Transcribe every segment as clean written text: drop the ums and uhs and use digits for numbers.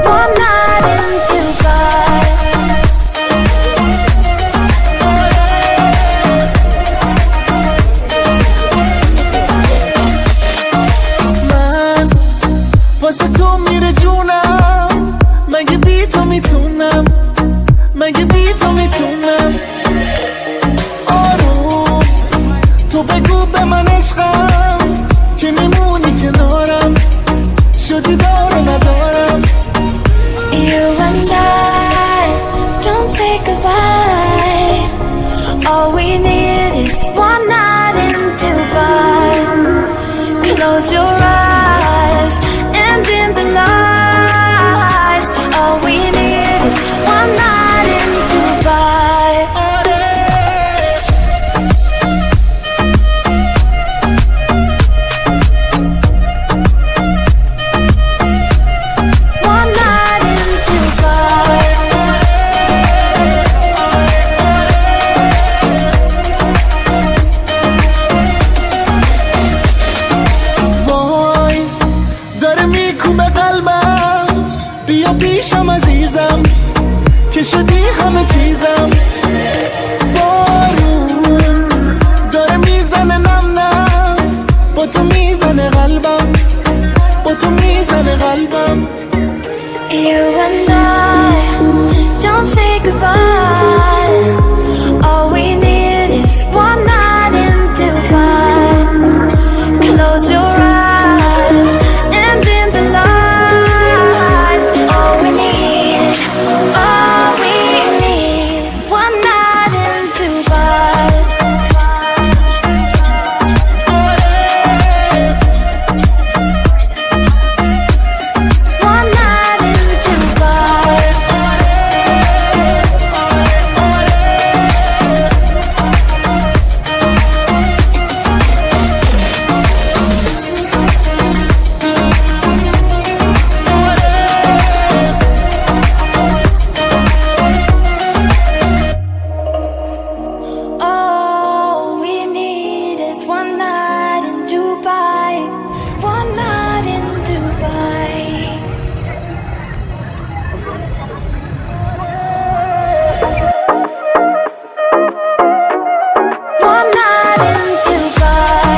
one night in Dubai. من واسه تو میره جونم، مگه بی تو میتونم، مگه بی تو میتونم. آروم تو بگو به من عشقم که میمونی کنارم، شدی دار ندارم. You and I, don't say goodbye. All we need is one night in Dubai. Close your eyes and dim the lights. All we need is one night in Dubai. One night in Dubai. وای داره میکوبه قلبم، بیا پیشم عزیزم که شدی همه چیزم. بارون داره میزنه نم نم، با تو میزنه قلبم، با تو میزنه قلبم. You and I, don't say goodbye. All we need is one night in Dubai. Close your eyes and dim the lights. All we need, one night in Dubai. One night in Dubai. All we need is one night in Dubai. One night in Dubai. One night in Dubai.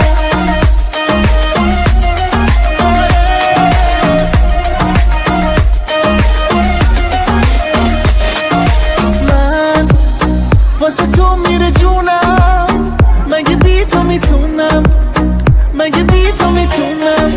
من واسه تو میره جونم، مگه بی تو میتونم، مگه بی تو میتونم.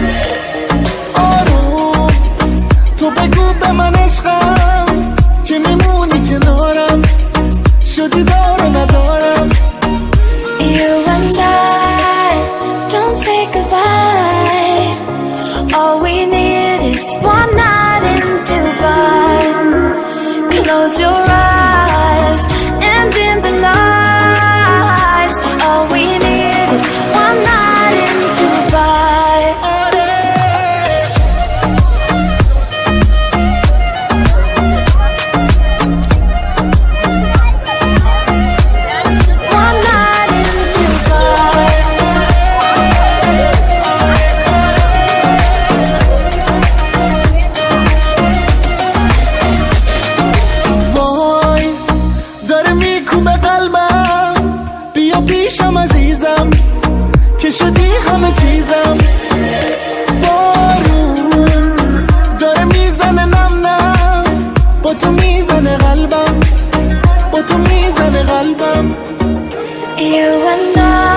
آروم تو بگو به من عشقم که میمونی کنارم، شدی دار ندارم. You and I, don't say goodbye. All we need is one night in Dubai. Close your eyes and dim the lights. All we need is one night in Dubai. One night in Dubai. وای داره میکوبه قلبم، بیا پیشم عزیزم که شدی همه چیزم. بارون داره میزنه نم نم، با تو میزنه قلبم، با تو میزنه قلبم. You and I,